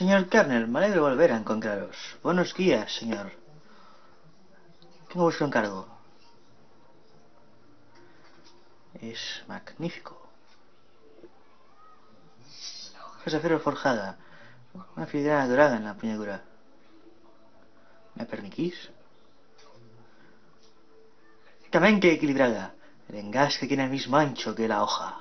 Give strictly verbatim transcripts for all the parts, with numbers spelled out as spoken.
Señor Kernel, me alegro volver a encontraros. Buenos días, señor. Tengo vuestro encargo. Es magnífico. Es acero forjada. Una filigrana dorada en la empuñadura. ¿Me permitís? Riquamente equilibrada. El engaste tiene el mismo ancho que la hoja.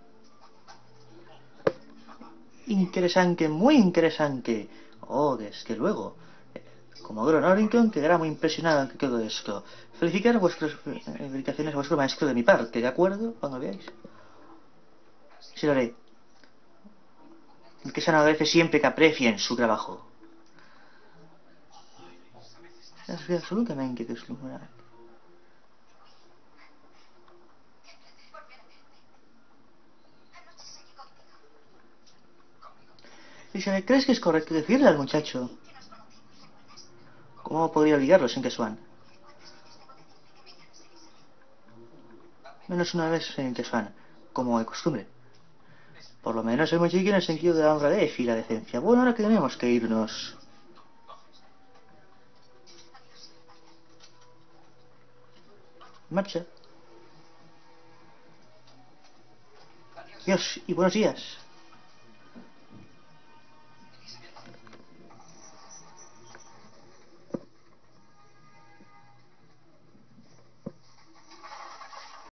Interesante, muy interesante. Oh, desde luego. Comodoro Norrington quedará muy impresionado ante todo esto. Felicitar vuestras felicitaciones a vuestro maestro de mi parte, ¿de acuerdo? Cuando veáis. Sí lo haré. El que se agradece siempre que aprecien su trabajo. Es absolutamente deslumbrante. Dice, ¿crees que es correcto decirle al muchacho? ¿Cómo podría obligarlo sin que Swan? Menos una vez en que Swan, como de costumbre. Por lo menos el muchacho en el sentido de la honradez y la decencia. Bueno, ahora que tenemos que irnos. Marcha. Dios, y buenos días.